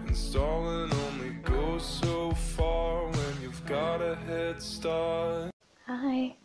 And stalling only goes so far when you've got a head start. Hi.